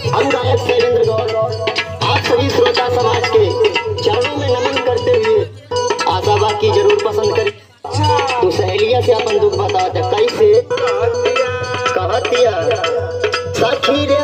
हम गायक शैलेंद्र गौड़ आप सभी श्रोता समाज के चरणों में नमन करते हुए आशा की जरूर पसंद करें। तो सहेलिया से अपन दुख बताते कैसे कहतिया सखी रे